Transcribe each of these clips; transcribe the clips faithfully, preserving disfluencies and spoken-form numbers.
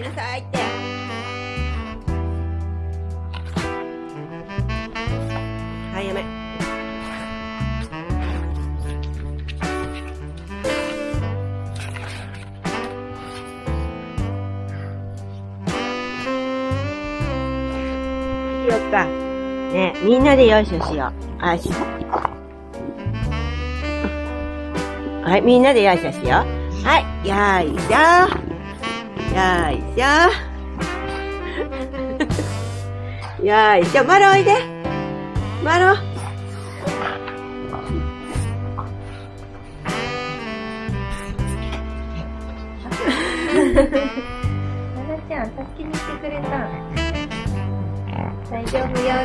なさいって。はい、やめ。しよっか。ね、みんなでよいしょしよう。あし。はい、みんなでよいしょしよう。はい、よいしょ。よいしょ。よいしょ。マロおいで。マロ。 マロちゃん、助けに来てくれた。大丈夫よ。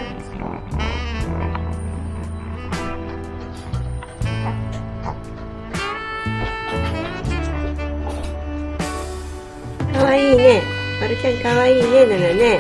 かわいいね。まるちゃんかわいいね、なのね。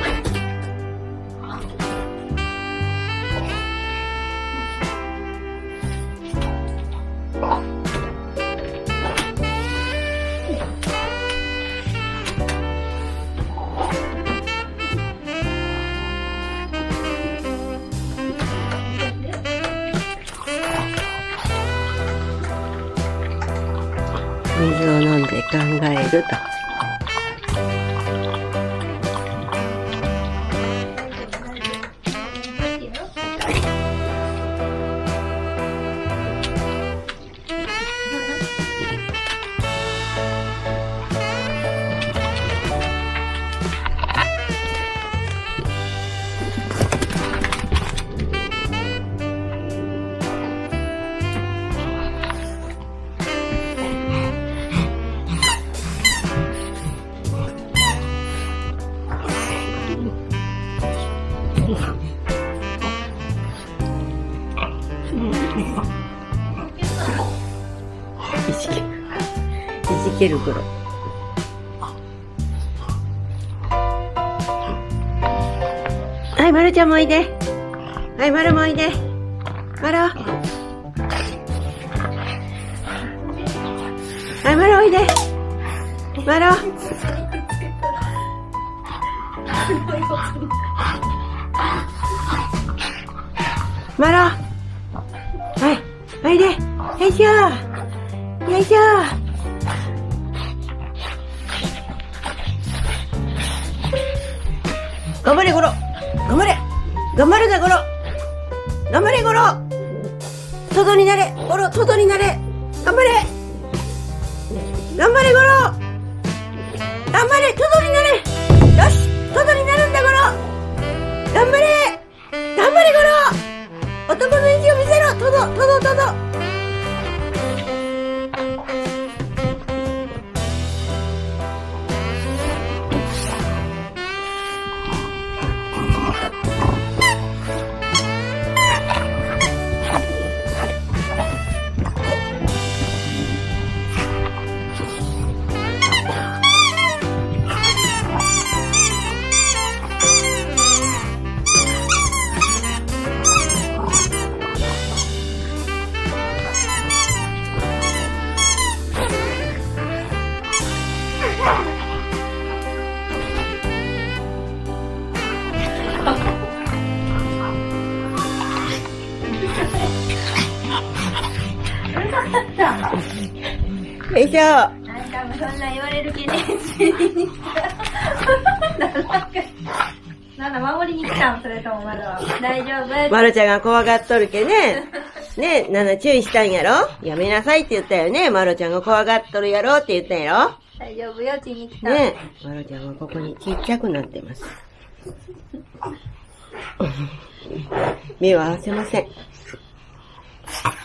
水を飲んで考えると。いじける。いじける頃。はい、まるちゃんもおいで。はい、まるもおいで。まる。はい、まるおいで。まる。まる。はい、おいで。よいしょ。よいしょ。頑張れ、ゴロ。頑張れ。頑張るだ、ゴロ。頑張れ、ゴロ。外になれ。ゴロ、外になれ。頑張れ。頑張れ、ゴロ。頑張れ、外になれ。よし、外になるんだ、ゴロ。頑張れ。頑張れ、ゴロ。男の意地を見せろ。トド、トド、トド。よいしょ。 あんたもそんな言われる気ねなんだ守りに来たんそれともまだ大丈夫。 まるちゃんが怖がっとるけね。ね、なな注意したんやろ。やめなさいって言ったよね。まるちゃんが怖がっとるやろって言ったんやろ。 大丈夫よ、ちに来た。 ね、まるちゃんはここにちっちゃくなってます。目は合わせません。